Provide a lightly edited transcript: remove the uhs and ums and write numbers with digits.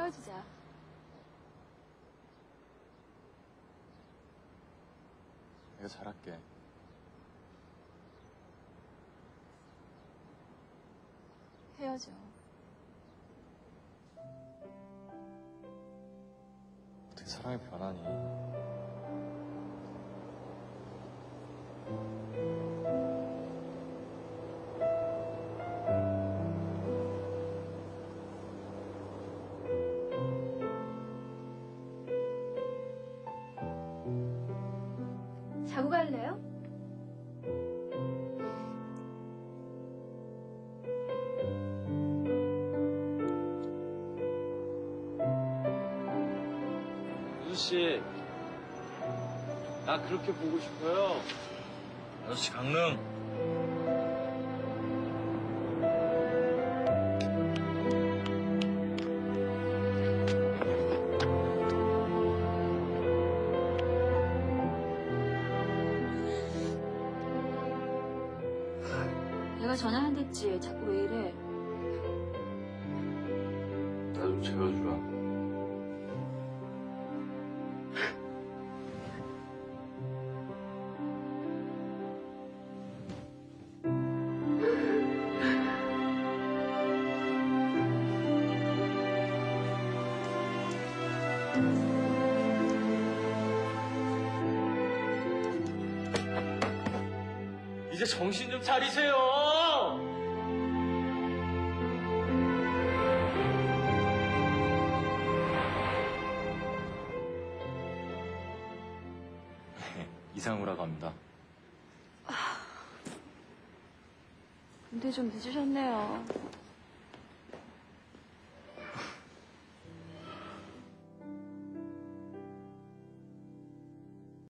헤어지자. 내가 잘할게. 헤어져. 어떻게 사랑이 변하니? 자고 갈래요? 유수씨, 나 그렇게 보고 싶어요. 아저씨 강릉. 내가 전화 안 됐지. 자꾸 왜 이래? 나 좀 재워주라. 이제 정신 좀 차리세요! 이상우라고 합니다. 근데 좀 늦으셨네요.